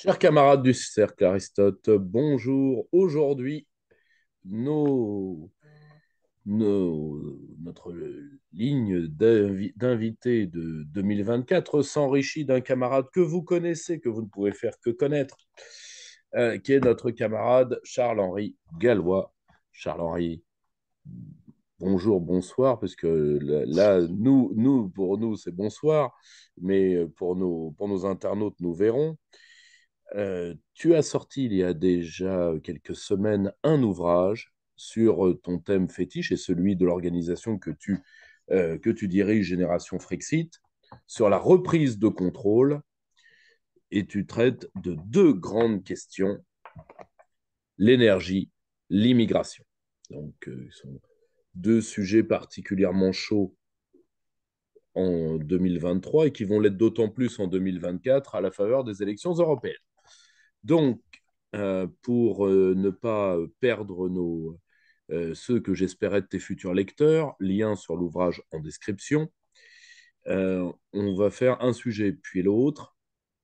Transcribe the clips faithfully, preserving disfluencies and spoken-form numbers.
Chers camarades du cercle Aristote, bonjour. Aujourd'hui, nos, nos- notre ligne d'invi- d'invités de deux mille vingt-quatre s'enrichit d'un camarade que vous connaissez, que vous ne pouvez faire que connaître, euh, qui est notre camarade Charles-Henri Gallois. Charles-Henri, bonjour, bonsoir, parce que là, là, nous, nous, pour nous, c'est bonsoir, mais pour nos, pour nos internautes, nous verrons. Euh, tu as sorti il y a déjà quelques semaines un ouvrage sur euh, ton thème fétiche et celui de l'organisation que tu, euh, que tu diriges, Génération Frexit, sur la reprise de contrôle, et tu traites de deux grandes questions, l'énergie, l'immigration. Donc, euh, ce sont deux sujets particulièrement chauds en deux mille vingt-trois et qui vont l'être d'autant plus en deux mille vingt-quatre à la faveur des élections européennes. Donc, euh, pour euh, ne pas perdre nos, euh, ceux que j'espérais de tes futurs lecteurs, lien sur l'ouvrage en description, euh, on va faire un sujet puis l'autre.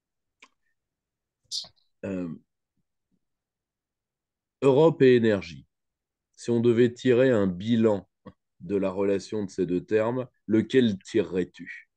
Euh, Europe et énergie. Si on devait tirer un bilan de la relation de ces deux termes, lequel tirerais-tu?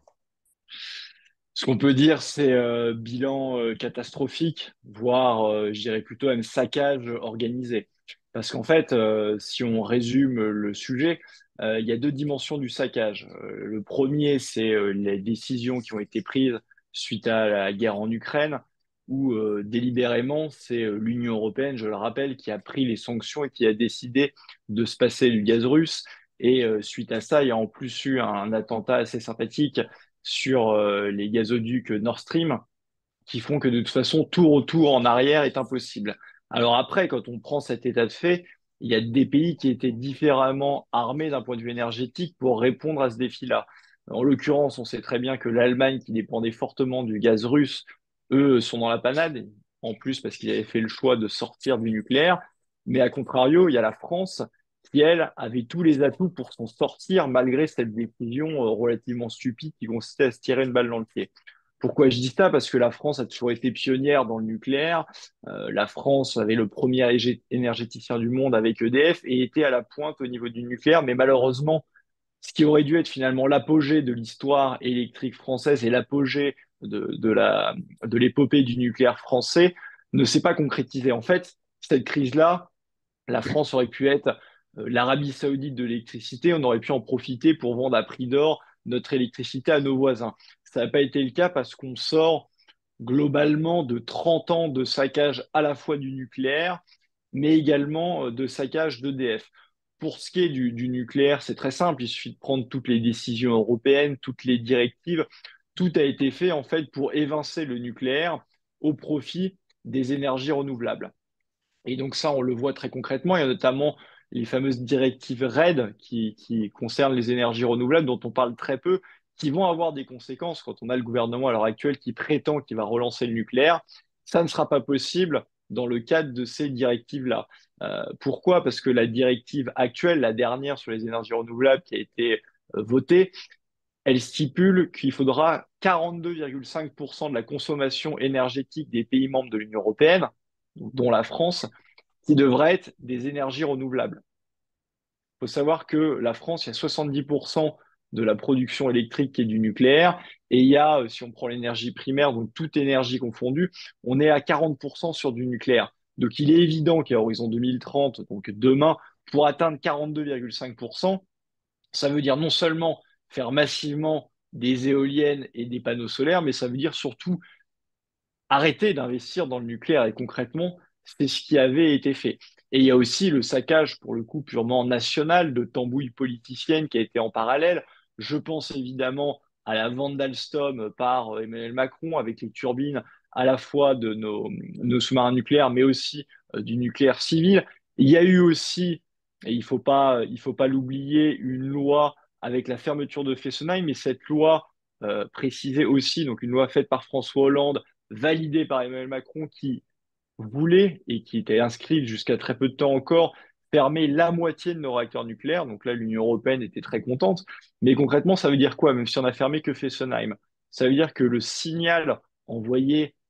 Ce qu'on peut dire, c'est euh, bilan euh, catastrophique, voire, euh, je dirais plutôt un saccage organisé. Parce qu'en fait, euh, si on résume le sujet, euh, il y a deux dimensions du saccage. Euh, le premier, c'est euh, les décisions qui ont été prises suite à la guerre en Ukraine, où euh, délibérément, c'est euh, l'Union européenne, je le rappelle, qui a pris les sanctions et qui a décidé de se passer du gaz russe. Et euh, suite à ça, il y a en plus eu un attentat assez sympathique sur euh, les gazoducs Nord Stream qui font que de toute façon, tout retour en arrière est impossible. Alors après, quand on prend cet état de fait, il y a des pays qui étaient différemment armés d'un point de vue énergétique pour répondre à ce défi-là. En l'occurrence, on sait très bien que l'Allemagne, qui dépendait fortement du gaz russe, eux sont dans la panade, en plus parce qu'ils avaient fait le choix de sortir du nucléaire. Mais à contrario, il y a la France qui, elle, avait tous les atouts pour s'en sortir malgré cette décision euh, relativement stupide qui consistait à se tirer une balle dans le pied. Pourquoi je dis ça? Parce que la France a toujours été pionnière dans le nucléaire. Euh, la France avait le premier égé- énergéticien du monde avec E D F et était à la pointe au niveau du nucléaire. Mais malheureusement, ce qui aurait dû être finalement l'apogée de l'histoire électrique française et l'apogée de, de la, de l'épopée du nucléaire français ne s'est pas concrétisé. En fait, cette crise-là, la France aurait pu être euh, l'Arabie saoudite de l'électricité, on aurait pu en profiter pour vendre à prix d'or notre électricité à nos voisins. Ça n'a pas été le cas parce qu'on sort globalement de trente ans de saccage à la fois du nucléaire, mais également euh, de saccage d'E D F. Pour ce qui est du, du nucléaire, c'est très simple, il suffit de prendre toutes les décisions européennes, toutes les directives. Tout a été fait en fait pour évincer le nucléaire au profit des énergies renouvelables. Et donc ça, on le voit très concrètement. Il y a notamment les fameuses directives RED qui, qui concernent les énergies renouvelables, dont on parle très peu, qui vont avoir des conséquences quand on a le gouvernement à l'heure actuelle qui prétend qu'il va relancer le nucléaire. Ça ne sera pas possible dans le cadre de ces directives-là. Euh, pourquoi? Parce que la directive actuelle, la dernière sur les énergies renouvelables qui a été euh, votée, elle stipule qu'il faudra quarante-deux virgule cinq pour cent de la consommation énergétique des pays membres de l'Union européenne, dont la France, qui devraient être des énergies renouvelables. Il faut savoir que la France, il y a soixante-dix pour cent de la production électrique qui est du nucléaire, et il y a, euh, si on prend l'énergie primaire, donc toute énergie confondue, on est à quarante pour cent sur du nucléaire. Donc il est évident qu'à horizon deux mille trente, donc demain, pour atteindre quarante-deux virgule cinq pour cent, ça veut dire non seulement faire massivement des éoliennes et des panneaux solaires, mais ça veut dire surtout arrêter d'investir dans le nucléaire. Et concrètement, c'est ce qui avait été fait. Et il y a aussi le saccage, pour le coup, purement national de tambouilles politiciennes qui a été en parallèle. Je pense évidemment à la vente d'Alstom par Emmanuel Macron avec les turbines à la fois de nos, nos sous-marins nucléaires, mais aussi euh, du nucléaire civil. Il y a eu aussi, et il ne faut pas, il faut pas l'oublier, une loi avec la fermeture de Fessenheim, mais cette loi euh, précisait aussi, donc une loi faite par François Hollande, validé par Emmanuel Macron qui voulait et qui était inscrit jusqu'à très peu de temps encore fermer la moitié de nos réacteurs nucléaires. Donc là, l'Union européenne était très contente. Mais concrètement, ça veut dire quoi, même si on a fermé que Fessenheim? Ça veut dire que le signal envoyé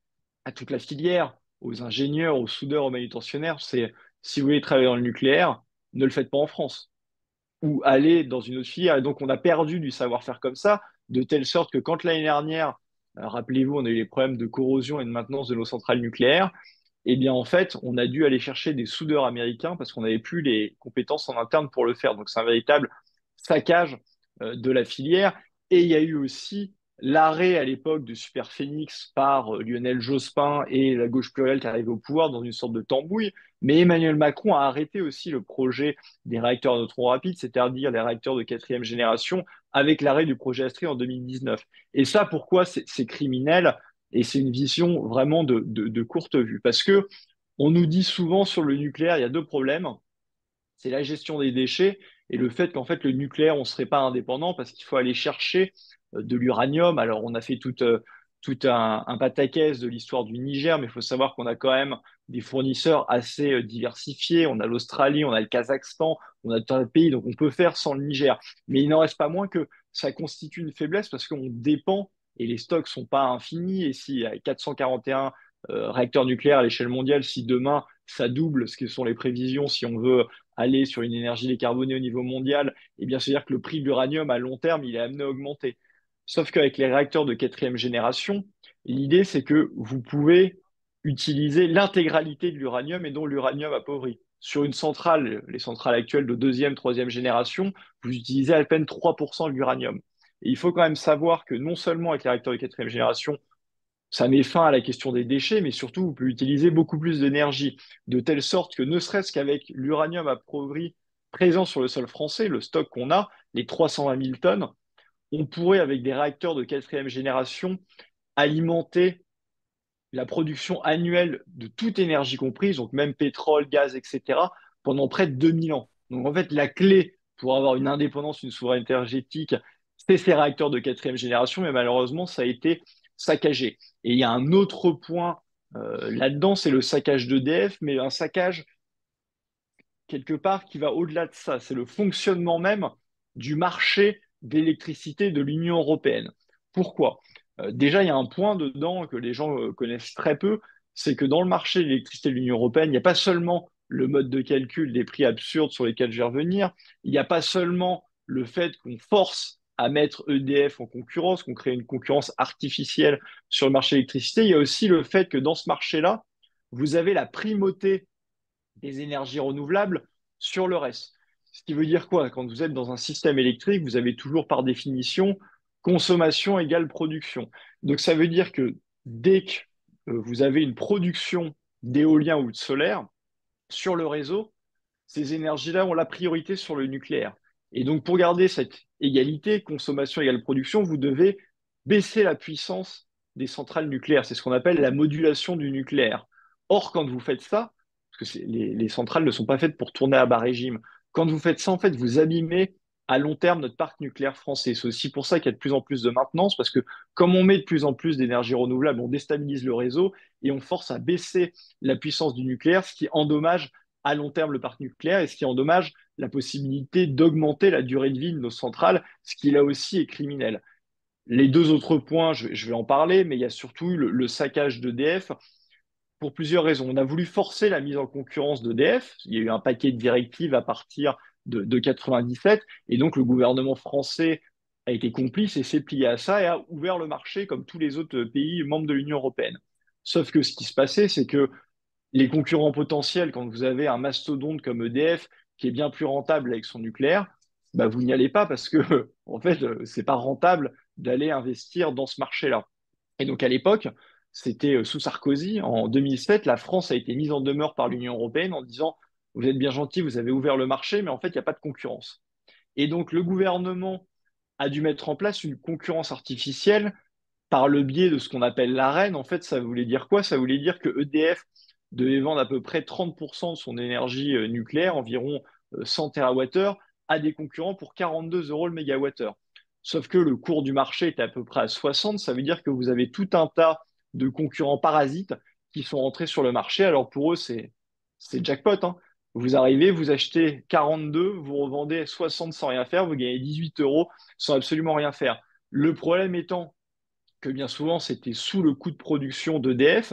à toute la filière, aux ingénieurs, aux soudeurs, aux manutentionnaires, c'est si vous voulez travailler dans le nucléaire, ne le faites pas en France ou aller dans une autre filière. Et donc, on a perdu du savoir-faire comme ça, de telle sorte que quand l'année dernière, euh, rappelez-vous, on a eu les problèmes de corrosion et de maintenance de nos centrales nucléaires, eh bien, en fait, on a dû aller chercher des soudeurs américains parce qu'on n'avait plus les compétences en interne pour le faire. Donc, c'est un véritable saccage euh, de la filière. Et il y a eu aussi l'arrêt à l'époque de Super Phoenix par euh, Lionel Jospin et la gauche plurielle qui arrivait au pouvoir dans une sorte de tambouille. Mais Emmanuel Macron a arrêté aussi le projet des réacteurs à neutrons rapides, c'est-à-dire les réacteurs de quatrième génération, avec l'arrêt du projet Astrid en deux mille dix-neuf. Et ça, pourquoi c'est criminel? Et c'est une vision vraiment de, de, de courte vue. Parce que on nous dit souvent sur le nucléaire, il y a deux problèmes. C'est la gestion des déchets et le fait qu'en fait, le nucléaire, on ne serait pas indépendant parce qu'il faut aller chercher euh, de l'uranium. Alors, on a fait tout, euh, tout un, un pataquès de l'histoire du Niger, mais il faut savoir qu'on a quand même des fournisseurs assez euh, diversifiés. On a l'Australie, on a le Kazakhstan, on a plein de pays, donc on peut faire sans le Niger. Mais il n'en reste pas moins que ça constitue une faiblesse parce qu'on dépend et les stocks sont pas infinis. Et s'il y a quatre cent quarante et un euh, réacteurs nucléaires à l'échelle mondiale, si demain ça double, ce que sont les prévisions, si on veut aller sur une énergie décarbonée au niveau mondial, eh bien, c'est-à-dire que le prix de l'uranium à long terme, il est amené à augmenter. Sauf qu'avec les réacteurs de quatrième génération, l'idée, c'est que vous pouvez utiliser l'intégralité de l'uranium et non l'uranium appauvri. Sur une centrale, les centrales actuelles de deuxième, troisième génération, vous utilisez à peine trois pour cent de l'uranium. Et il faut quand même savoir que non seulement avec les réacteurs de quatrième génération, ça met fin à la question des déchets, mais surtout, vous pouvez utiliser beaucoup plus d'énergie, de telle sorte que ne serait-ce qu'avec l'uranium appauvri présent sur le sol français, le stock qu'on a, les trois cent vingt mille tonnes, on pourrait, avec des réacteurs de quatrième génération, alimenter la production annuelle de toute énergie comprise, donc même pétrole, gaz, et cetera, pendant près de deux mille ans. Donc en fait, la clé pour avoir une indépendance, une souveraineté énergétique, c'est ces réacteurs de quatrième génération, mais malheureusement, ça a été saccagé. Et il y a un autre point euh, là-dedans, c'est le saccage d'E D F, mais un saccage quelque part qui va au-delà de ça. C'est le fonctionnement même du marché d'électricité de l'Union européenne. Pourquoi? Euh, déjà, il y a un point dedans que les gens euh, connaissent très peu, c'est que dans le marché de l'électricité de l'Union européenne, il n'y a pas seulement le mode de calcul des prix absurdes sur lesquels je vais revenir, il n'y a pas seulement le fait qu'on force à mettre E D F en concurrence, qu'on crée une concurrence artificielle sur le marché de l'électricité, il y a aussi le fait que dans ce marché-là, vous avez la primauté des énergies renouvelables sur le reste. Ce qui veut dire quoi? Quand vous êtes dans un système électrique, vous avez toujours par définition consommation égale production. Donc ça veut dire que dès que euh, vous avez une production d'éolien ou de solaire sur le réseau, ces énergies-là ont la priorité sur le nucléaire. Et donc pour garder cette égalité, consommation égale production, vous devez baisser la puissance des centrales nucléaires. C'est ce qu'on appelle la modulation du nucléaire. Or, quand vous faites ça, parce que les, les, centrales ne sont pas faites pour tourner à bas régime. Quand vous faites ça, en fait, vous abîmez à long terme notre parc nucléaire français. C'est aussi pour ça qu'il y a de plus en plus de maintenance, parce que comme on met de plus en plus d'énergie renouvelable, on déstabilise le réseau et on force à baisser la puissance du nucléaire, ce qui endommage à long terme le parc nucléaire et ce qui endommage la possibilité d'augmenter la durée de vie de nos centrales, ce qui là aussi est criminel. Les deux autres points, je, je vais en parler, mais il y a surtout eu le, le saccage d'E D F pour plusieurs raisons. On a voulu forcer la mise en concurrence d'E D F. Il y a eu un paquet de directives à partir de, de quatre-vingt-dix-sept. Et donc, le gouvernement français a été complice et s'est plié à ça et a ouvert le marché comme tous les autres pays membres de l'Union européenne. Sauf que ce qui se passait, c'est que les concurrents potentiels, quand vous avez un mastodonte comme E D F qui est bien plus rentable avec son nucléaire, bah vous n'y allez pas parce que en fait, c'est pas rentable d'aller investir dans ce marché-là. Et donc à l'époque, c'était sous Sarkozy, en deux mille sept, la France a été mise en demeure par l'Union européenne en disant vous êtes bien gentil, vous avez ouvert le marché, mais en fait, il n'y a pas de concurrence. Et donc le gouvernement a dû mettre en place une concurrence artificielle par le biais de ce qu'on appelle l'A R E N. En fait, ça voulait dire quoi? Ça voulait dire que E D F devait vendre à peu près trente pour cent de son énergie euh, nucléaire, environ euh, cent térawattheures, à des concurrents pour quarante-deux euros le mégawattheure. Sauf que le cours du marché est à peu près à soixante, ça veut dire que vous avez tout un tas de concurrents parasites qui sont entrés sur le marché. Alors pour eux, c'est c'est jackpot, hein. Vous arrivez, vous achetez quarante-deux, vous revendez soixante sans rien faire, vous gagnez dix-huit euros sans absolument rien faire. Le problème étant que bien souvent c'était sous le coût de production d'E D F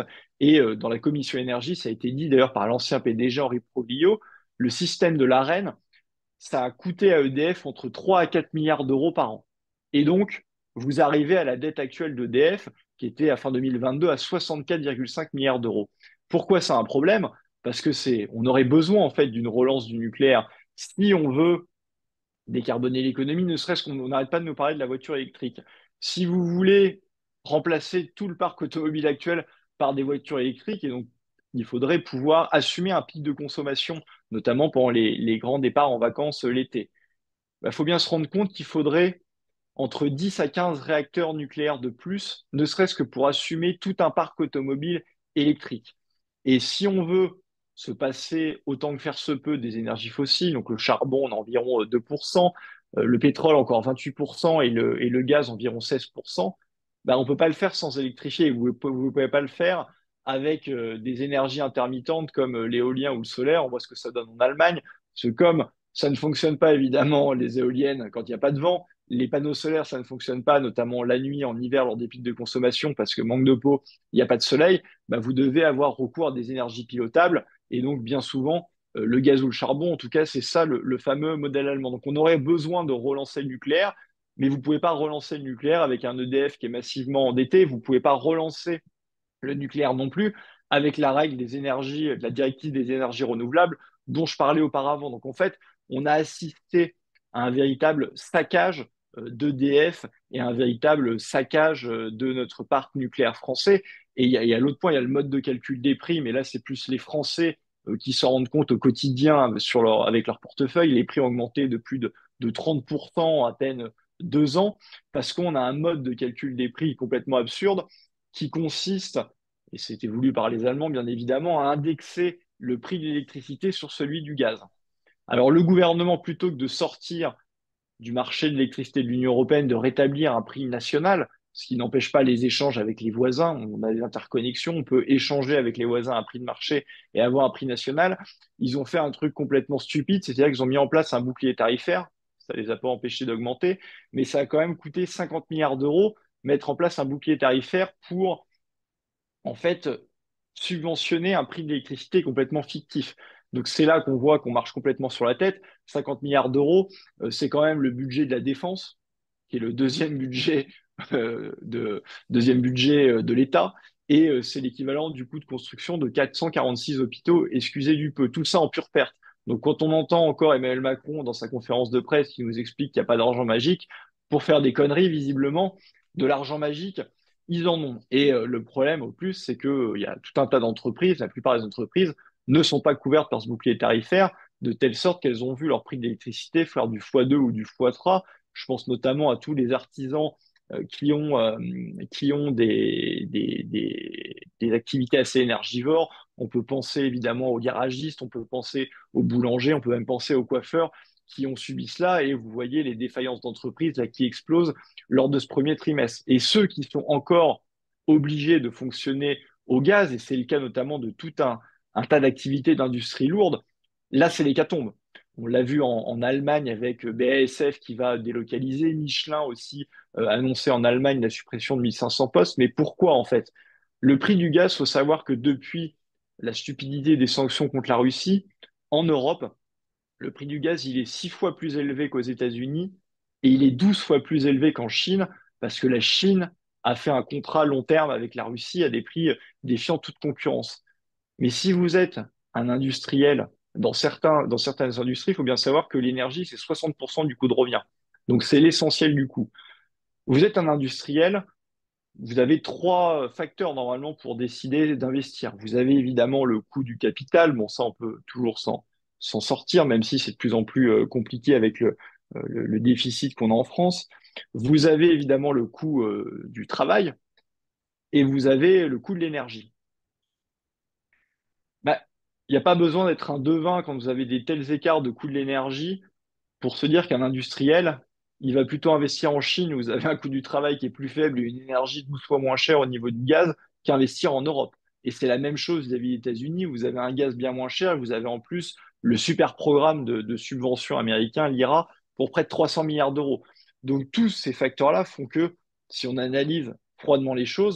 Et euh, dans la commission énergie, ça a été dit d'ailleurs par l'ancien P D G Henri Proglio, le système de l'A R E N, ça a coûté à E D F entre trois à quatre milliards d'euros par an. Et donc, vous arrivez à la dette actuelle d'E D F, qui était à fin deux mille vingt-deux à soixante-quatre virgule cinq milliards d'euros. Pourquoi c'est un problème? Parce que c'est, on aurait besoin en fait d'une relance du nucléaire si on veut décarboner l'économie, ne serait-ce qu'on n'arrête pas de nous parler de la voiture électrique. Si vous voulez remplacer tout le parc automobile actuel par des voitures électriques, et donc il faudrait pouvoir assumer un pic de consommation, notamment pendant les, les grands départs en vacances l'été. Il faut bien se rendre compte qu'il faudrait entre dix à quinze réacteurs nucléaires de plus, ne serait-ce que pour assumer tout un parc automobile électrique. Et si on veut se passer autant que faire se peut des énergies fossiles, donc le charbon, on a environ deux pour cent, euh, le pétrole encore vingt-huit pour cent et le, et le gaz environ seize pour cent, ben on ne peut pas le faire sans électrifier. Vous ne pouvez pas le faire avec euh, des énergies intermittentes comme euh, l'éolien ou le solaire. On voit ce que ça donne en Allemagne. Parce que comme ça ne fonctionne pas évidemment les éoliennes quand il n'y a pas de vent, les panneaux solaires, ça ne fonctionne pas, notamment la nuit, en hiver, lors des pics de consommation, parce que manque de peau, il n'y a pas de soleil, bah, vous devez avoir recours à des énergies pilotables, et donc bien souvent, euh, le gaz ou le charbon, en tout cas, c'est ça le, le fameux modèle allemand. Donc on aurait besoin de relancer le nucléaire, mais vous ne pouvez pas relancer le nucléaire avec un E D F qui est massivement endetté, vous ne pouvez pas relancer le nucléaire non plus avec la règle des énergies, de la directive des énergies renouvelables dont je parlais auparavant. Donc en fait, on a assisté à un véritable saccage d'E D F et un véritable saccage de notre parc nucléaire français. Et il y a, y a l'autre point, il y a le mode de calcul des prix, mais là, c'est plus les Français euh, qui s'en rendent compte au quotidien sur leur, avec leur portefeuille. Les prix ont augmenté de plus de, de trente pour cent en à peine deux ans, parce qu'on a un mode de calcul des prix complètement absurde qui consiste, et c'était voulu par les Allemands bien évidemment, à indexer le prix de l'électricité sur celui du gaz. Alors le gouvernement, plutôt que de sortir du marché de l'électricité de l'Union européenne, de rétablir un prix national, ce qui n'empêche pas les échanges avec les voisins, on a des interconnexions, on peut échanger avec les voisins à un prix de marché et avoir un prix national, ils ont fait un truc complètement stupide, c'est-à-dire qu'ils ont mis en place un bouclier tarifaire, ça les a pas empêchés d'augmenter, mais ça a quand même coûté cinquante milliards d'euros mettre en place un bouclier tarifaire pour en fait, subventionner un prix de l'électricité complètement fictif. Donc c'est là qu'on voit qu'on marche complètement sur la tête. cinquante milliards d'euros, euh, c'est quand même le budget de la défense, qui est le deuxième budget, euh, de, deuxième budget euh, de l'État. Et euh, c'est l'équivalent du coût de construction de quatre cent quarante-six hôpitaux, excusez du peu. Tout ça en pure perte. Donc quand on entend encore Emmanuel Macron dans sa conférence de presse qui nous explique qu'il n'y a pas d'argent magique, pour faire des conneries, visiblement, de l'argent magique, ils en ont. Et euh, le problème, au plus, c'est qu'il euh, y a tout un tas d'entreprises, la plupart des entreprises ne sont pas couvertes par ce bouclier tarifaire, de telle sorte qu'elles ont vu leur prix d'électricité faire du fois deux ou du fois trois. Je pense notamment à tous les artisans euh, qui ont, euh, qui ont des, des, des, des activités assez énergivores. On peut penser évidemment aux garagistes, on peut penser aux boulangers, on peut même penser aux coiffeurs qui ont subi cela. Et vous voyez les défaillances d'entreprises là, qui explosent lors de ce premier trimestre. Et ceux qui sont encore obligés de fonctionner au gaz, et c'est le cas notamment de tout un, un tas d'activités d'industrie lourde, là, c'est l'hécatombe. On l'a vu en, en Allemagne avec B A S F qui va délocaliser, Michelin aussi euh, annoncé en Allemagne la suppression de mille cinq cents postes. Mais pourquoi en fait? Le prix du gaz, il faut savoir que depuis la stupidité des sanctions contre la Russie, en Europe, le prix du gaz, il est six fois plus élevé qu'aux États-Unis et il est douze fois plus élevé qu'en Chine parce que la Chine a fait un contrat long terme avec la Russie à des prix défiant toute concurrence. Mais si vous êtes un industriel dans certains, dans certaines industries, il faut bien savoir que l'énergie, c'est soixante pour cent du coût de revient. Donc, c'est l'essentiel du coût. Vous êtes un industriel, vous avez trois facteurs normalement pour décider d'investir. Vous avez évidemment le coût du capital. Bon, ça, on peut toujours s'en s'en sortir, même si c'est de plus en plus euh, compliqué avec le, euh, le, le déficit qu'on a en France. Vous avez évidemment le coût euh, du travail et vous avez le coût de l'énergie. Bah, il n'y a pas besoin d'être un devin quand vous avez des tels écarts de coût de l'énergie pour se dire qu'un industriel, il va plutôt investir en Chine où vous avez un coût du travail qui est plus faible et une énergie douze fois moins chère au niveau du gaz qu'investir en Europe. Et c'est la même chose vis-à-vis des États-Unis. Vous avez un gaz bien moins cher et vous avez en plus le super programme de, de subvention américain, l'I R A, pour près de trois cents milliards d'euros. Donc tous ces facteurs-là font que si on analyse froidement les choses,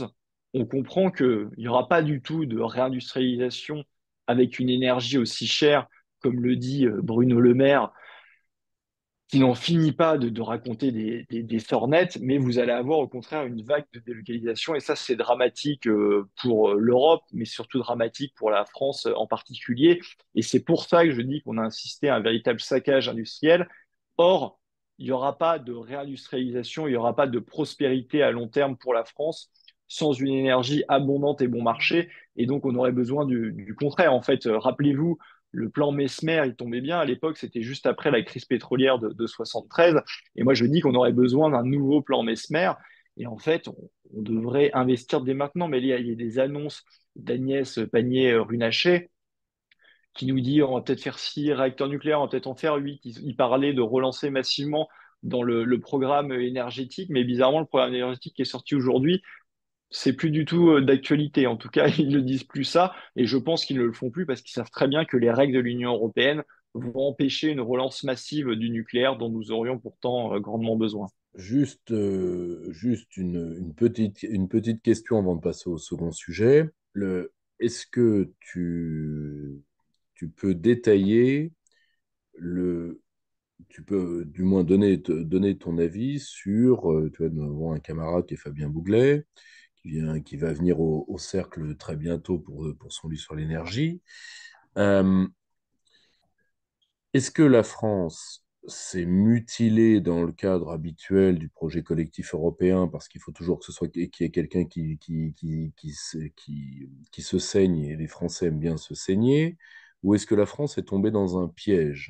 on comprend qu'il n'y aura pas du tout de réindustrialisation avec une énergie aussi chère, comme le dit euh, Bruno Le Maire, qui n'en finit pas de, de raconter des, des, des sornettes, mais vous allez avoir au contraire une vague de délocalisation, et ça c'est dramatique euh, pour euh, l'Europe, mais surtout dramatique pour la France euh, en particulier, et c'est pour ça que je dis qu'on a assisté à un véritable saccage industriel. Or, il n'y aura pas de réindustrialisation, il n'y aura pas de prospérité à long terme pour la France sans une énergie abondante et bon marché, et donc on aurait besoin du, du contraire. En fait, euh, rappelez-vous, le plan Mesmer, il tombait bien. À l'époque, c'était juste après la crise pétrolière de, de soixante-treize. Et moi, je dis qu'on aurait besoin d'un nouveau plan Mesmer. Et en fait, on, on devrait investir dès maintenant. Mais il y a, il y a des annonces d'Agnès Pannier-Runacher qui nous dit on va peut-être faire six réacteurs nucléaires, on va peut-être en faire huit. Il, il parlait de relancer massivement dans le, le programme énergétique. Mais bizarrement, le programme énergétique qui est sorti aujourd'hui, c'est plus du tout euh, d'actualité. En tout cas, ils ne disent plus ça, et je pense qu'ils ne le font plus parce qu'ils savent très bien que les règles de l'Union européenne vont empêcher une relance massive du nucléaire dont nous aurions pourtant euh, grandement besoin. Juste, euh, juste une, une petite, une petite question avant de passer au second sujet. Le, est-ce que tu, tu peux détailler le, tu peux du moins donner, te- donner ton avis sur, euh, tu vois, nous avons un camarade qui est Fabien Bouglet, qui vient, qui va venir au, au cercle très bientôt pour, pour son livre sur l'énergie. Euh, Est-ce que la France s'est mutilée dans le cadre habituel du projet collectif européen parce qu'il faut toujours que ce soit qu'il y ait quelqu'un qui, qui, qui, qui, se, qui, qui se saigne et les Français aiment bien se saigner, ou est-ce que la France est tombée dans un piège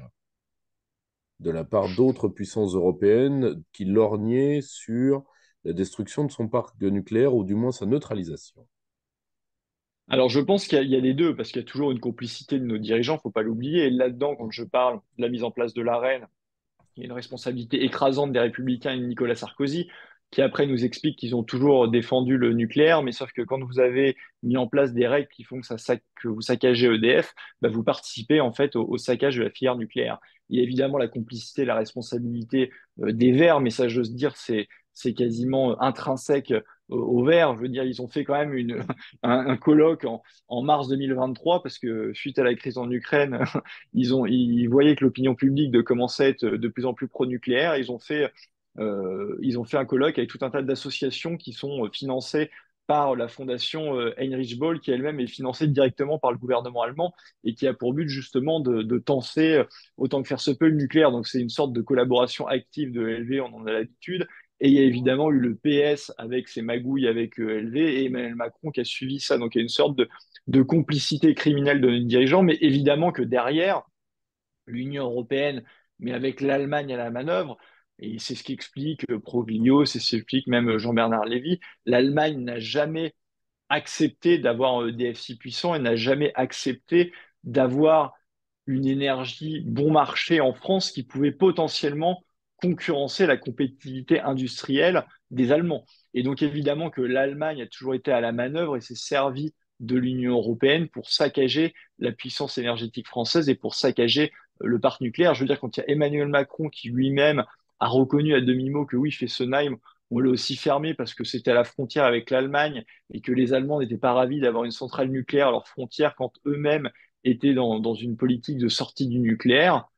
de la part d'autres puissances européennes qui lorgnaient sur la destruction de son parc nucléaire ou du moins sa neutralisation? Alors, je pense qu'il y a, il y a les deux, parce qu'il y a toujours une complicité de nos dirigeants, faut pas l'oublier. Et là-dedans, quand je parle de la mise en place de l'A R E N, il y a une responsabilité écrasante des Républicains et de Nicolas Sarkozy, qui après nous explique qu'ils ont toujours défendu le nucléaire, mais sauf que quand vous avez mis en place des règles qui font que, ça sac- que vous saccagez E D F, bah, vous participez en fait au, au saccage de la filière nucléaire. Il y a évidemment la complicité, la responsabilité euh, des Verts, mais ça, j'ose dire, c'est c'est quasiment intrinsèque euh, aux Verts. Je veux dire, ils ont fait quand même une, un, un colloque en, en mars deux mille vingt-trois parce que suite à la crise en Ukraine, ils ont, ils voyaient que l'opinion publique de commençait à être de plus en plus pro-nucléaire. Ils ont fait, euh, ils ont fait un colloque avec tout un tas d'associations qui sont financées par la fondation euh, Heinrich Böll, qui elle-même est financée directement par le gouvernement allemand et qui a pour but justement de, de tenser euh, autant que faire se peut le nucléaire. Donc c'est une sorte de collaboration active de L V, on en a l'habitude. Et il y a évidemment eu le P S avec ses magouilles avec euh, L V et Emmanuel Macron qui a suivi ça. Donc il y a une sorte de, de complicité criminelle de nos dirigeants, mais évidemment que derrière, l'Union européenne, mais avec l'Allemagne à la manœuvre, et c'est ce qui explique euh, Proglio, c'est ce qui explique même Jean-Bernard Lévy, l'Allemagne n'a jamais accepté d'avoir un E D F si puissant et n'a jamais accepté d'avoir une énergie bon marché en France qui pouvait potentiellement concurrencer la compétitivité industrielle des Allemands. Et donc évidemment que l'Allemagne a toujours été à la manœuvre et s'est servi de l'Union européenne pour saccager la puissance énergétique française et pour saccager le parc nucléaire. Je veux dire, quand il y a Emmanuel Macron qui lui-même a reconnu à demi-mot que oui, Fessenheim, on l'a aussi fermé parce que c'était à la frontière avec l'Allemagne et que les Allemands n'étaient pas ravis d'avoir une centrale nucléaire à leur frontière quand eux-mêmes étaient dans, dans une politique de sortie du nucléaire.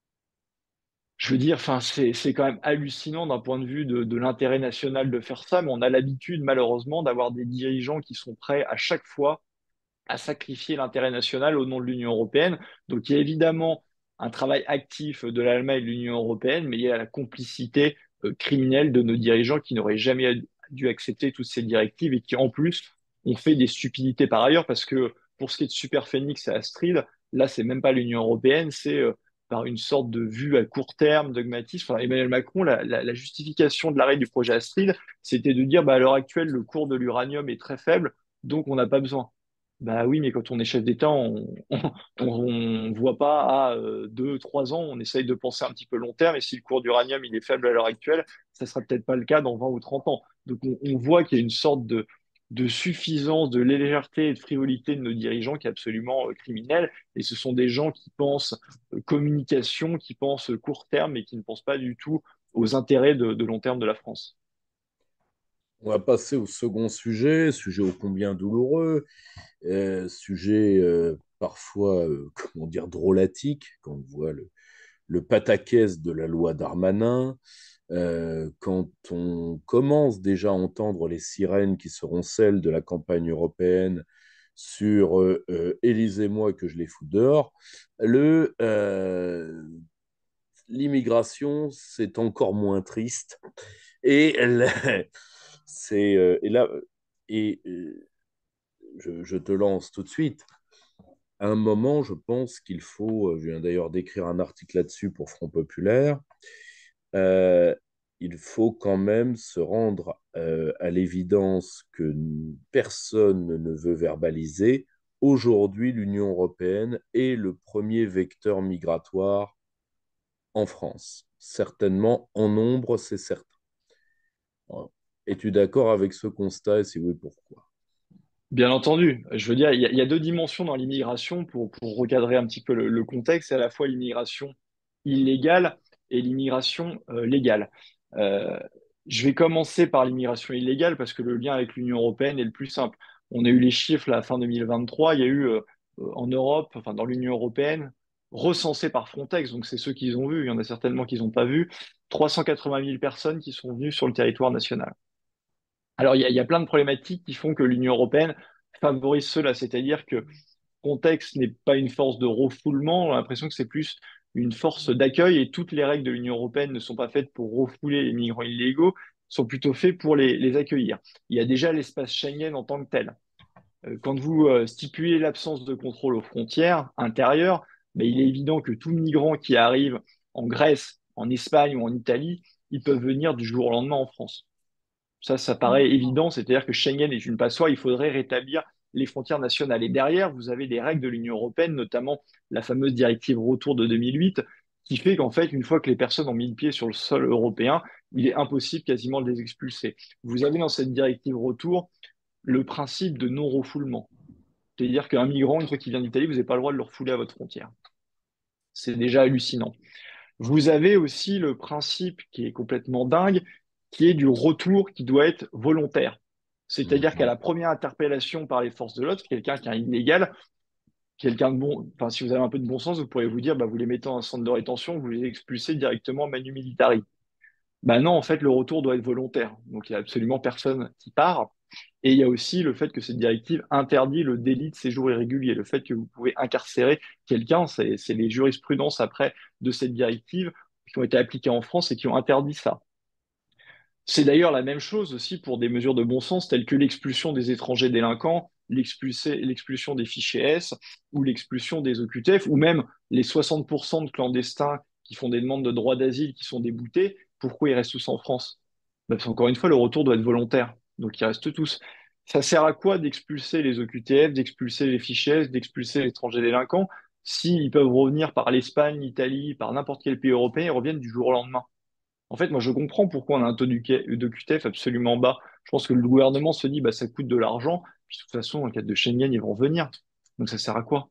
Je veux dire, enfin, c'est, c'est quand même hallucinant d'un point de vue de, de l'intérêt national de faire ça, mais on a l'habitude, malheureusement, d'avoir des dirigeants qui sont prêts à chaque fois à sacrifier l'intérêt national au nom de l'Union européenne. Donc, il y a évidemment un travail actif de l'Allemagne et de l'Union européenne, mais il y a la complicité euh, criminelle de nos dirigeants qui n'auraient jamais dû accepter toutes ces directives et qui, en plus, ont fait des stupidités par ailleurs, parce que pour ce qui est de Superphénix et Astrid, là, c'est même pas l'Union européenne, c'est euh, par une sorte de vue à court terme, dogmatisme. Enfin, Emmanuel Macron, la, la, la justification de l'arrêt du projet Astrid, c'était de dire, bah, à l'heure actuelle, le cours de l'uranium est très faible, donc on n'a pas besoin. Bah oui, mais quand on est chef d'État, on on, on voit pas à euh, deux, trois ans, on essaye de penser un petit peu long terme, et si le cours d'uranium il est faible à l'heure actuelle, ça sera peut-être pas le cas dans vingt ou trente ans. Donc on, on voit qu'il y a une sorte de, de suffisance, de légèreté et de frivolité de nos dirigeants qui est absolument euh, criminelle, et ce sont des gens qui pensent euh, communication, qui pensent court terme, et qui ne pensent pas du tout aux intérêts de, de long terme de la France. On va passer au second sujet, sujet ô combien douloureux, euh, sujet euh, parfois, euh, comment dire, drôlatique, quand on voit le, le pataquès de la loi Darmanin, euh, quand on commence déjà à entendre les sirènes qui seront celles de la campagne européenne sur euh, euh, Élisez-moi que je les fous dehors, le, euh, l'immigration, c'est encore moins triste. Et, c'est, euh, et là, et, euh, je, je, te lance tout de suite. À un moment, je pense qu'il faut, je viens d'ailleurs d'écrire un article là-dessus pour Front Populaire, euh, il faut quand même se rendre euh, à l'évidence que personne ne veut verbaliser. Aujourd'hui, l'Union européenne est le premier vecteur migratoire en France. Certainement, en nombre, c'est certain. Es-tu d'accord avec ce constat et si oui, pourquoi? Bien entendu, je veux dire, il y a, il y a deux dimensions dans l'immigration pour, pour recadrer un petit peu le, le contexte, c'est à la fois l'immigration illégale et l'immigration euh, légale. Euh, je vais commencer par l'immigration illégale parce que le lien avec l'Union européenne est le plus simple. On a eu les chiffres là, à la fin deux mille vingt-trois, il y a eu euh, en Europe, enfin dans l'Union européenne, recensés par Frontex, donc c'est ceux qu'ils ont vus, il y en a certainement qu'ils n'ont pas vu, trois cent quatre-vingt mille personnes qui sont venues sur le territoire national. Alors, il y a, il y a plein de problématiques qui font que l'Union européenne favorise cela, c'est-à-dire que Frontex n'est pas une force de refoulement, on a l'impression que c'est plus une force d'accueil et toutes les règles de l'Union européenne ne sont pas faites pour refouler les migrants illégaux, sont plutôt faites pour les, les accueillir. Il y a déjà l'espace Schengen en tant que tel. Euh, Quand vous euh, stipulez l'absence de contrôle aux frontières intérieures, ben, il est évident que tout migrant qui arrive en Grèce, en Espagne ou en Italie, ils peuvent venir du jour au lendemain en France. Ça, ça paraît évident, c'est-à-dire que Schengen est une passoire, il faudrait rétablir les frontières nationales. Et derrière, vous avez des règles de l'Union européenne, notamment la fameuse directive retour de deux mille huit, qui fait qu'en fait, une fois que les personnes ont mis le pied sur le sol européen, il est impossible quasiment de les expulser. Vous avez dans cette directive retour le principe de non-refoulement. C'est-à-dire qu'un migrant, une fois qu'il vient d'Italie, vous n'avez pas le droit de le refouler à votre frontière. C'est déjà hallucinant. Vous avez aussi le principe qui est complètement dingue, qui est du retour qui doit être volontaire. C'est-à-dire qu'à Mhm. la première interpellation par les forces de l'ordre, quelqu'un qui est illégal, quelqu'un de bon, enfin, si vous avez un peu de bon sens, vous pourrez vous dire, bah, vous les mettez en centre de rétention, vous les expulsez directement manu militari. Bah non, en fait, le retour doit être volontaire. Donc, il n'y a absolument personne qui part. Et il y a aussi le fait que cette directive interdit le délit de séjour irrégulier, le fait que vous pouvez incarcérer quelqu'un, c'est c'est les jurisprudences après de cette directive qui ont été appliquées en France et qui ont interdit ça. C'est d'ailleurs la même chose aussi pour des mesures de bon sens telles que l'expulsion des étrangers délinquants, l'expulsé- l'expulsion des fichiers S ou l'expulsion des O Q T F ou même les soixante pour cent de clandestins qui font des demandes de droit d'asile qui sont déboutés. Pourquoi ils restent tous en France? Ben, parce qu'encore une fois, le retour doit être volontaire. Donc ils restent tous. Ça sert à quoi d'expulser les O Q T F, d'expulser les fichiers S, d'expulser les étrangers délinquants s'ils peuvent revenir par l'Espagne, l'Italie, par n'importe quel pays européen, ils reviennent du jour au lendemain? En fait, moi, je comprends pourquoi on a un taux d'U Q T F absolument bas. Je pense que le gouvernement se dit, bah, ça coûte de l'argent. Puis, de toute façon, en cas de Schengen, ils vont revenir. Donc, ça sert à quoi?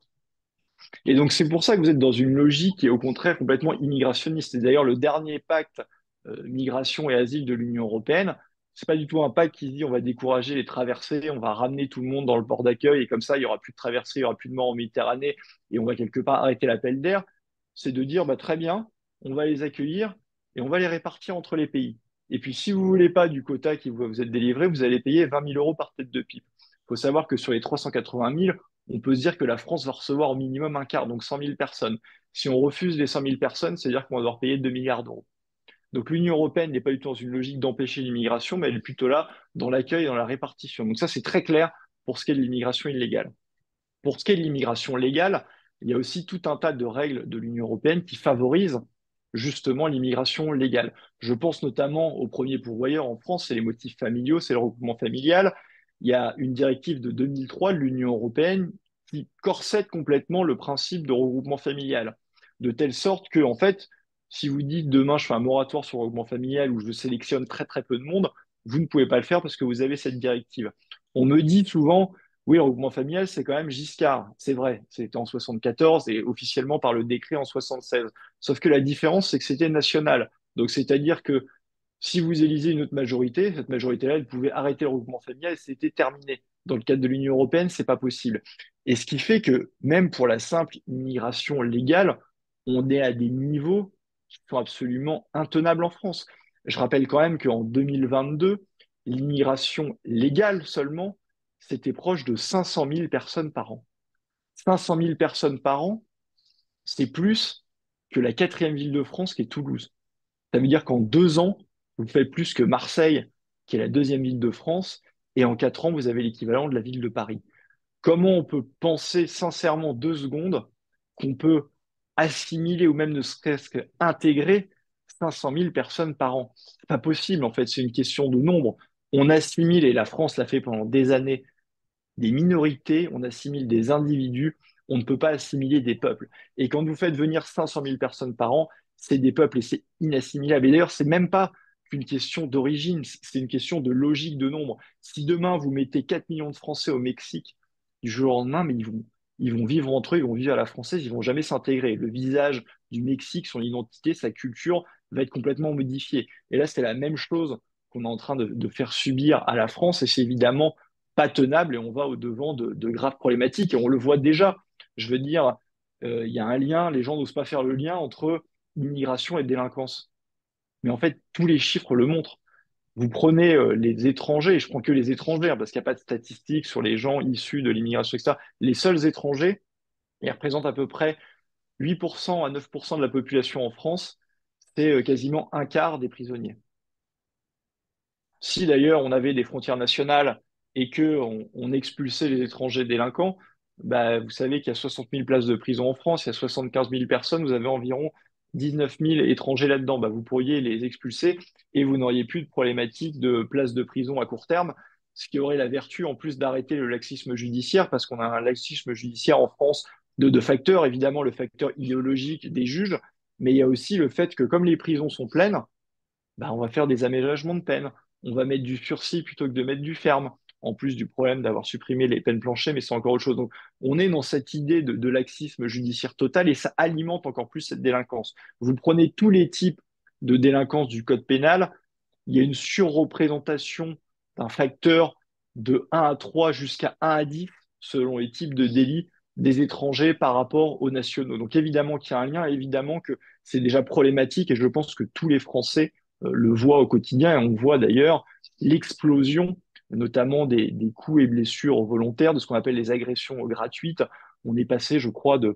Et donc, c'est pour ça que vous êtes dans une logique qui est au contraire complètement immigrationniste. Et d'ailleurs, le dernier pacte euh, migration et asile de l'Union européenne, c'est pas du tout un pacte qui se dit on va décourager les traversées, on va ramener tout le monde dans le port d'accueil et comme ça, il y aura plus de traversées, il y aura plus de morts en Méditerranée et on va quelque part arrêter l'appel d'air. C'est de dire, bah, très bien, on va les accueillir et on va les répartir entre les pays. Et puis, si vous voulez pas du quota qui vous vous êtes délivré, vous allez payer vingt mille euros par tête de pipe. Il faut savoir que sur les trois cent quatre-vingt mille, on peut se dire que la France va recevoir au minimum un quart, donc cent mille personnes. Si on refuse les cent mille personnes, c'est-à-dire qu'on va devoir payer deux milliards d'euros. Donc l'Union européenne n'est pas du tout dans une logique d'empêcher l'immigration, mais elle est plutôt là dans l'accueil et dans la répartition. Donc ça, c'est très clair pour ce qui est de l'immigration illégale. Pour ce qui est de l'immigration légale, il y a aussi tout un tas de règles de l'Union européenne qui favorisent justement l'immigration légale. Je pense notamment au premier pourvoyeur en France, c'est les motifs familiaux, c'est le regroupement familial. Il y a une directive de deux mille trois de l'Union européenne qui corsette complètement le principe de regroupement familial, de telle sorte que, en fait, si vous dites demain je fais un moratoire sur le regroupement familial où je sélectionne très très peu de monde, vous ne pouvez pas le faire parce que vous avez cette directive. On me dit souvent, oui, le regroupement familial, c'est quand même Giscard. C'est vrai, c'était en soixante-quatorze et officiellement par le décret en soixante-seize. Sauf que la différence, c'est que c'était national. Donc, c'est-à-dire que Si vous élisez une autre majorité, cette majorité-là, elle pouvait arrêter le regroupement familial et c'était terminé. Dans le cadre de l'Union européenne, c'est pas possible. Et ce qui fait que même pour la simple immigration légale, on est à des niveaux qui sont absolument intenables en France. Je rappelle quand même qu'en deux mille vingt-deux, l'immigration légale seulement, c'était proche de cinq cent mille personnes par an. cinq cent mille personnes par an, c'est plus que la quatrième ville de France qui est Toulouse. Ça veut dire qu'en deux ans, vous faites plus que Marseille, qui est la deuxième ville de France, et en quatre ans, vous avez l'équivalent de la ville de Paris. Comment on peut penser sincèrement deux secondes qu'on peut assimiler ou même ne serait-ce qu'intégrer cinq cent mille personnes par an? C'est pas possible, en fait, c'est une question de nombre. On assimile, et la France l'a fait pendant des années, des minorités, on assimile des individus, on ne peut pas assimiler des peuples. Et quand vous faites venir cinq cent mille personnes par an, c'est des peuples et c'est inassimilable. Et d'ailleurs, c'est même pas qu'une question d'origine, c'est une question de logique de nombre. Si demain vous mettez quatre millions de Français au Mexique du jour au lendemain, mais ils vont, ils vont vivre entre eux, ils vont vivre à la française, ils vont jamais s'intégrer. Le visage du Mexique, son identité, sa culture va être complètement modifié. Et là, c'est la même chose qu'on est en train de, de faire subir à la France, et c'est évidemment pas tenable et on va au-devant de, de graves problématiques. Et on le voit déjà. Je veux dire, euh, il y a un lien, les gens n'osent pas faire le lien entre immigration et délinquance. Mais en fait, tous les chiffres le montrent. Vous prenez euh, les étrangers, et je prends que les étrangers, hein, parce qu'il n'y a pas de statistiques sur les gens issus de l'immigration, et cetera. Les seuls étrangers, ils représentent à peu près huit pour cent à neuf pour cent de la population en France. C'est euh, quasiment un quart des prisonniers. Si d'ailleurs on avait des frontières nationales et que on, on expulsait les étrangers délinquants, bah, vous savez qu'il y a soixante mille places de prison en France, il y a soixante-quinze mille personnes, vous avez environ dix-neuf mille étrangers là-dedans. Bah, vous pourriez les expulser et vous n'auriez plus de problématique de places de prison à court terme, ce qui aurait la vertu en plus d'arrêter le laxisme judiciaire, parce qu'on a un laxisme judiciaire en France de deux facteurs. Évidemment, le facteur idéologique des juges, mais il y a aussi le fait que comme les prisons sont pleines, bah, on va faire des aménagements de peine. On va mettre du sursis plutôt que de mettre du ferme, en plus du problème d'avoir supprimé les peines planchées, mais c'est encore autre chose. Donc, on est dans cette idée de, de laxisme judiciaire total et ça alimente encore plus cette délinquance. Vous prenez tous les types de délinquance du code pénal, il y a une surreprésentation d'un facteur de un à trois jusqu'à un à dix selon les types de délits des étrangers par rapport aux nationaux. Donc évidemment qu'il y a un lien, évidemment que c'est déjà problématique et je pense que tous les Français euh, le voient au quotidien et on voit d'ailleurs l'explosion notamment des, des coups et blessures volontaires, de ce qu'on appelle les agressions gratuites. On est passé, je crois, de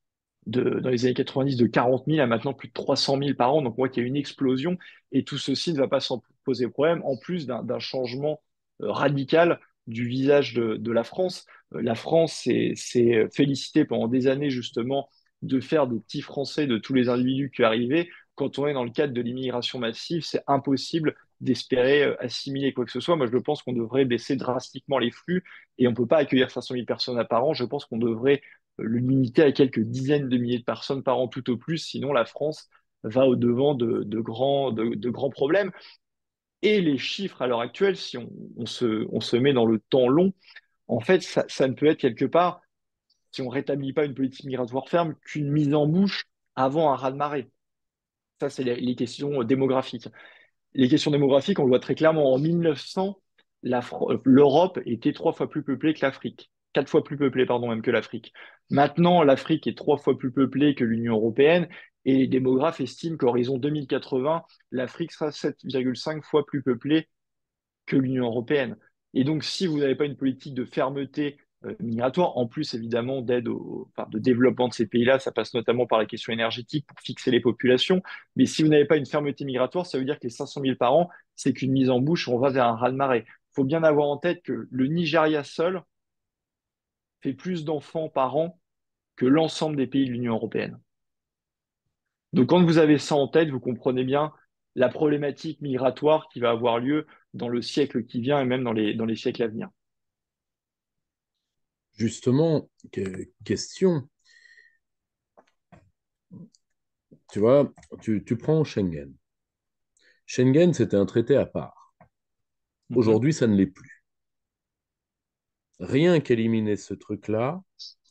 de, dans les années quatre-vingt-dix de quarante mille à maintenant plus de trois cent mille par an. Donc, on voit qu'il y a une explosion et tout ceci ne va pas s'en poser problème, en plus d'un d'un changement euh, radical du visage de, de la France. Euh, la France s'est félicitée pendant des années justement de faire des petits Français de tous les individus qui arrivaient. Quand on est dans le cadre de l'immigration massive, c'est impossible d'espérer euh, assimiler quoi que ce soit. Moi, je pense qu'on devrait baisser drastiquement les flux et on ne peut pas accueillir cinq cent mille personnes par an. Je pense qu'on devrait le limiter à quelques dizaines de milliers de personnes par an tout au plus, sinon la France va au-devant de, de grands, de, de grands problèmes. Et les chiffres à l'heure actuelle, si on, on se, on se met dans le temps long, en fait, ça, ça ne peut être quelque part, si on rétablit pas une politique migratoire ferme, qu'une mise en bouche avant un raz-de-marée. Ça, c'est les, les questions démographiques. Les questions démographiques, on le voit très clairement. En mille neuf cents, la Fr- l'Europe était trois fois plus peuplée que l'Afrique. Quatre fois plus peuplée, pardon, même que l'Afrique. Maintenant, l'Afrique est trois fois plus peuplée que l'Union européenne et les démographes estiment qu'à horizon deux mille quatre-vingts, l'Afrique sera sept virgule cinq fois plus peuplée que l'Union européenne. Et donc, si vous n'avez pas une politique de fermeté euh, migratoire, en plus évidemment d'aide au, enfin, de développement de ces pays-là, ça passe notamment par la question énergétique pour fixer les populations. Mais si vous n'avez pas une fermeté migratoire, ça veut dire que les cinq cent mille par an, c'est qu'une mise en bouche, on va vers un raz-de-marée. Il faut bien avoir en tête que le Nigeria seul fait plus d'enfants par an que l'ensemble des pays de l'Union européenne. Donc quand vous avez ça en tête, vous comprenez bien la problématique migratoire qui va avoir lieu dans le siècle qui vient et même dans les, dans les siècles à venir. Justement, que- question, tu vois, tu, tu prends Schengen. Schengen, c'était un traité à part. Mhm. Aujourd'hui, ça ne l'est plus. Rien qu'éliminer ce truc-là,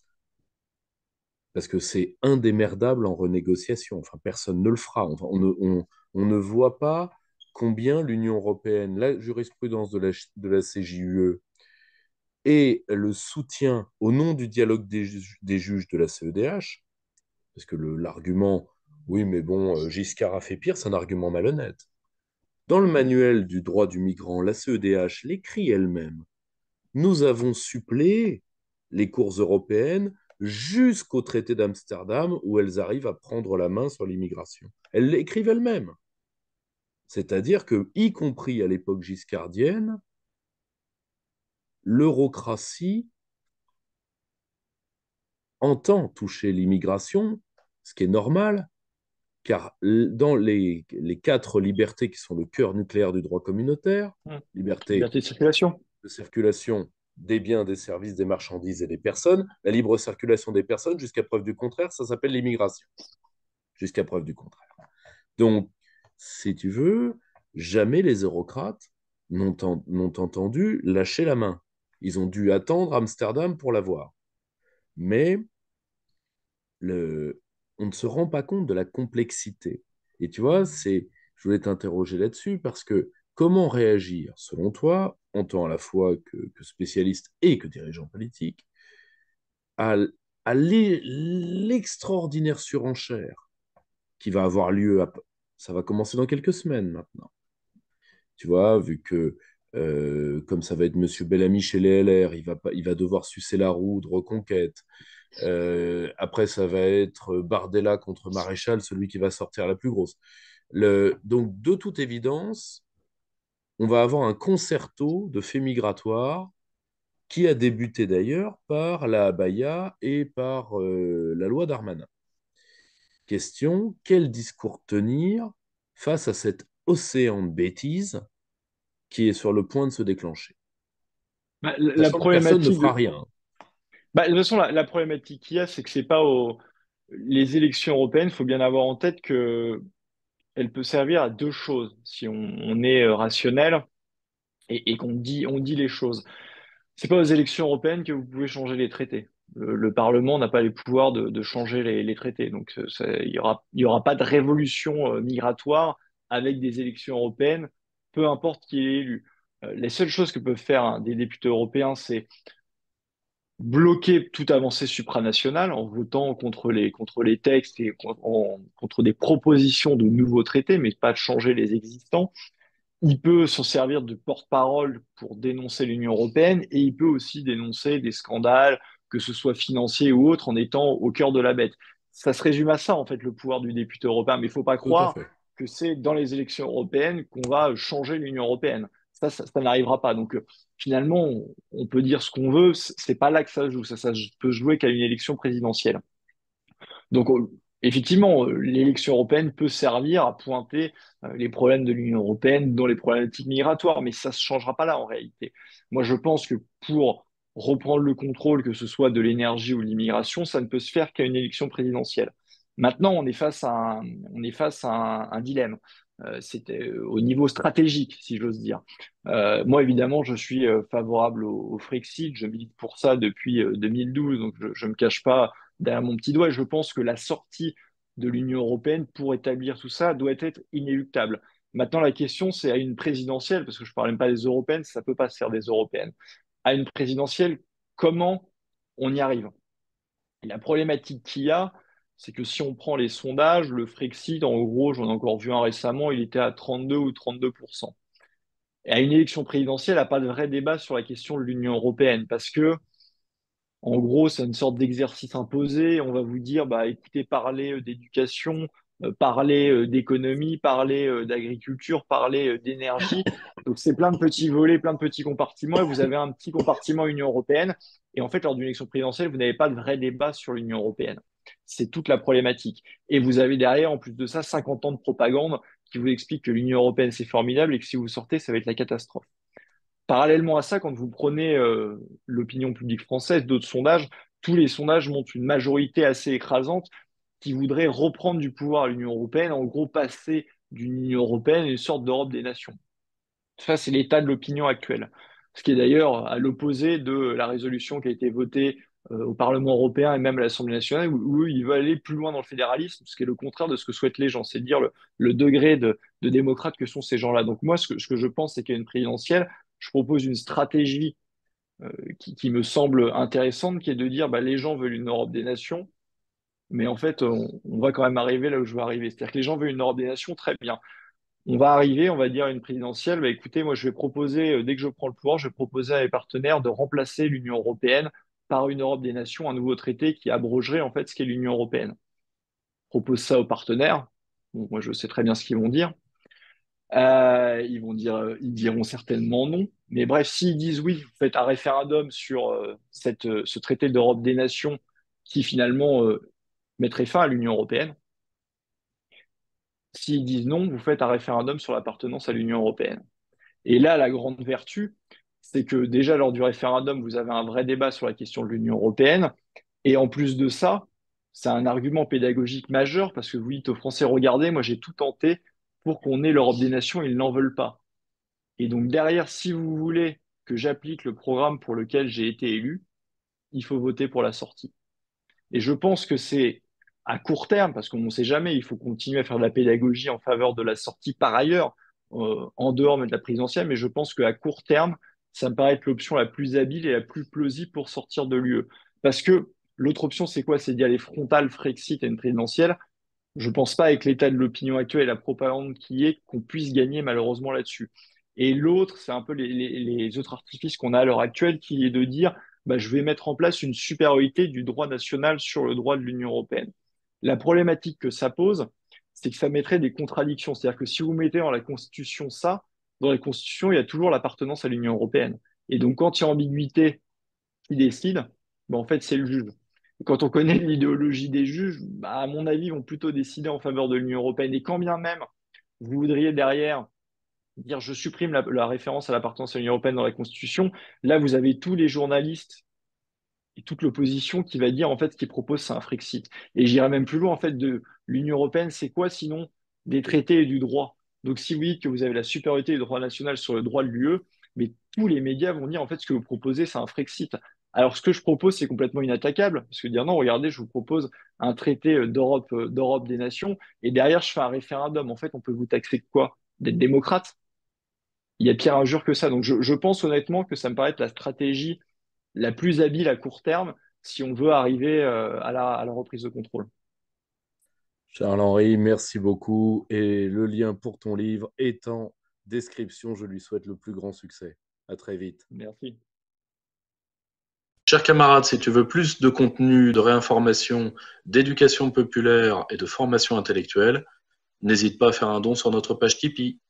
parce que c'est indémerdable en renégociation. Enfin, personne ne le fera. Enfin, on ne, on, on ne voit pas combien l'Union européenne, la jurisprudence de la, de la C J U E et le soutien au nom du dialogue des, ju des juges de la C E D H, parce que l'argument, oui, mais bon, euh, Giscard a fait pire, c'est un argument malhonnête. Dans le manuel du droit du migrant, la C E D H l'écrit elle-même. Nous avons suppléé les cours européennes jusqu'au traité d'Amsterdam où elles arrivent à prendre la main sur l'immigration. Elles l'écrivent elles-mêmes. C'est-à-dire que, y compris à l'époque giscardienne, l'eurocratie entend toucher l'immigration, ce qui est normal, car dans les, les quatre libertés qui sont le cœur nucléaire du droit communautaire, Hum. liberté Liberté de circulation. de circulation des biens, des services, des marchandises et des personnes, la libre circulation des personnes, jusqu'à preuve du contraire, ça s'appelle l'immigration. Jusqu'à preuve du contraire. Donc, si tu veux, jamais les eurocrates n'ont entendu lâcher la main. Ils ont dû attendre Amsterdam pour l'avoir. Mais le, on ne se rend pas compte de la complexité. Et tu vois, c'est, je voulais t'interroger là-dessus parce que comment réagir, selon toi, en tant à la fois que, que spécialiste et que dirigeant politique, à, à l'extraordinaire surenchère qui va avoir lieu, à, ça va commencer dans quelques semaines maintenant. Tu vois, vu que euh, comme ça va être Monsieur Bellamy chez les L R, il va, pas, il va devoir sucer la roue de Reconquête. Euh, après, ça va être Bardella contre Maréchal, celui qui va sortir la plus grosse. Le, donc, de toute évidence, on va avoir un concerto de faits migratoires qui a débuté d'ailleurs par la Abaya et par euh, la loi Darmanin. Question, quel discours tenir face à cet océan de bêtises qui est sur le point de se déclencher? Bah, la la Sachant que personne ne problématique fera de, rien. bah, de toute façon, la, la problématique qu'il y a, c'est que c'est pas au, les élections européennes, il faut bien avoir en tête que elle peut servir à deux choses si on, on est euh, rationnel et, et qu'on dit, on dit les choses. C'est pas aux élections européennes que vous pouvez changer les traités. Le, le Parlement n'a pas les pouvoirs de, de changer les, les traités. Donc, euh, ça- il y aura, il y aura pas de révolution euh, migratoire avec des élections européennes, peu importe qui est élu. Euh, les seules choses que peuvent faire hein, des députés européens, c'est bloquer toute avancée supranationale en votant contre les, contre les textes et en- en- contre des propositions de nouveaux traités, mais pas de changer les existants. Il peut s'en servir de porte-parole pour dénoncer l'Union européenne et il peut aussi dénoncer des scandales, que ce soit financiers ou autres, en étant au cœur de la bête. Ça se résume à ça, en fait, le pouvoir du député européen. Mais il ne faut pas Tout à croire fait. que c'est dans les élections européennes qu'on va changer l'Union européenne. Ça, ça, ça n'arrivera pas. Donc, euh, finalement, on, on peut dire ce qu'on veut, c'est pas là que ça joue. Ça, ça peut jouer qu'à une élection présidentielle. Donc, euh, effectivement, euh, l'élection européenne peut servir à pointer euh, les problèmes de l'Union européenne dans les problématiques migratoires, mais ça ne se changera pas là en réalité. Moi, je pense que pour reprendre le contrôle, que ce soit de l'énergie ou de l'immigration, ça ne peut se faire qu'à une élection présidentielle. Maintenant, on est face à un, on est face à un, un dilemme. Euh, C'était euh, au niveau stratégique, si j'ose dire. Euh, moi, évidemment, je suis euh, favorable au, au Frexit. Je milite pour ça depuis euh, deux mille douze, donc je ne me cache pas derrière mon petit doigt. Et je pense que la sortie de l'Union européenne pour établir tout ça doit être inéluctable. Maintenant, la question, c'est à une présidentielle, parce que je ne parle même pas des européennes, ça ne peut pas se faire des européennes. À une présidentielle, comment on y arrive? Et la problématique qu'il y a, c'est que si on prend les sondages, le Frexit, en gros, j'en ai encore vu un récemment, il était à trente-deux ou trente-deux pour cent. Et à une élection présidentielle, il n'y a pas de vrai débat sur la question de l'Union européenne, parce que en gros, c'est une sorte d'exercice imposé. On va vous dire, bah, écoutez, parlez euh, d'éducation, euh, parlez euh, d'économie, parlez euh, d'agriculture, parlez euh, d'énergie. Donc, c'est plein de petits volets, plein de petits compartiments, et vous avez un petit compartiment Union européenne. Et en fait, lors d'une élection présidentielle, vous n'avez pas de vrai débat sur l'Union européenne. C'est toute la problématique. Et vous avez derrière, en plus de ça, cinquante ans de propagande qui vous explique que l'Union européenne, c'est formidable et que si vous sortez, ça va être la catastrophe. Parallèlement à ça, quand vous prenez euh, l'opinion publique française, d'autres sondages, tous les sondages montrent une majorité assez écrasante qui voudrait reprendre du pouvoir à l'Union européenne, en gros passer d'une Union européenne à une sorte d'Europe des nations. Ça, c'est l'état de l'opinion actuelle. Ce qui est d'ailleurs à l'opposé de la résolution qui a été votée euh, au Parlement européen et même à l'Assemblée nationale, où, où ils veulent aller plus loin dans le fédéralisme, ce qui est le contraire de ce que souhaitent les gens, c'est dire le, le degré de, de démocrate que sont ces gens-là. Donc moi, ce que, ce que je pense, c'est qu'il y a une présidentielle, je propose une stratégie euh, qui, qui me semble intéressante, qui est de dire bah, les gens veulent une Europe des nations, mais en fait, on, on va quand même arriver là où je veux arriver. C'est-à-dire que les gens veulent une Europe des nations, très bien. On va arriver, on va dire, à une présidentielle. Bah, écoutez, moi, je vais proposer, euh, dès que je prends le pouvoir, je vais proposer à mes partenaires de remplacer l'Union européenne par une Europe des nations, un nouveau traité qui abrogerait en fait ce qu'est l'Union européenne. Je propose ça aux partenaires. Bon, moi, je sais très bien ce qu'ils vont dire. Euh, ils vont dire, euh, ils diront certainement non. Mais bref, s'ils disent oui, vous faites un référendum sur euh, cette, euh, ce traité d'Europe des nations qui finalement euh, mettrait fin à l'Union européenne. S'ils disent non, vous faites un référendum sur l'appartenance à l'Union européenne. Et là, la grande vertu, c'est que déjà lors du référendum, vous avez un vrai débat sur la question de l'Union européenne. Et en plus de ça, c'est un argument pédagogique majeur parce que vous dites aux Français, regardez, moi j'ai tout tenté pour qu'on ait l'Europe des nations, ils n'en veulent pas. Et donc derrière, si vous voulez que j'applique le programme pour lequel j'ai été élu, il faut voter pour la sortie. Et je pense que c'est à court terme, parce qu'on ne sait jamais, il faut continuer à faire de la pédagogie en faveur de la sortie par ailleurs, euh, en dehors même de la présidentielle, mais je pense qu'à court terme, ça me paraît être l'option la plus habile et la plus plausible pour sortir de l'U E. Parce que l'autre option, c'est quoi? C'est d'y aller frontal, Frexit à une présidentielle. Je ne pense pas, avec l'état de l'opinion actuelle et la propagande qui est, qu'on puisse gagner malheureusement là-dessus. Et l'autre, c'est un peu les, les- les autres artifices qu'on a à l'heure actuelle, qui est de dire, bah, je vais mettre en place une supériorité du droit national sur le droit de l'Union européenne. La problématique que ça pose, c'est que ça mettrait des contradictions. C'est-à-dire que si vous mettez dans la Constitution ça, dans la Constitution, il y a toujours l'appartenance à l'Union européenne. Et donc, quand il y a ambiguïté, qui décide, bah, en fait, c'est le juge. Et quand on connaît l'idéologie des juges, bah, à mon avis, ils vont plutôt décider en faveur de l'Union européenne. Et quand bien même vous voudriez derrière dire je supprime la, la référence à l'appartenance à l'Union européenne dans la Constitution, là, vous avez tous les journalistes et toute l'opposition qui va dire en fait ce qu'ils proposent, c'est un Frexit. Et j'irais même plus loin, en fait, de l'Union européenne, c'est quoi sinon des traités et du droit? Donc, si vous dites que vous avez la supériorité du droit national sur le droit de l'U E, mais tous les médias vont dire en fait ce que vous proposez, c'est un Frexit. Alors, ce que je propose, c'est complètement inattaquable, parce que dire non, regardez, je vous propose un traité d'Europe, d'Europe des nations, et derrière, je fais un référendum. En fait, on peut vous taxer de quoi? D'être démocrate? Il y a pire injure que ça. Donc, je, je pense honnêtement que ça me paraît être la stratégie la plus habile à court terme si on veut arriver euh, à la, à la reprise de contrôle. Charles-Henri, merci beaucoup. Et le lien pour ton livre est en description. Je lui souhaite le plus grand succès. À très vite. Merci. Chers camarades, si tu veux plus de contenu, de réinformation, d'éducation populaire et de formation intellectuelle, n'hésite pas à faire un don sur notre page Tipeee.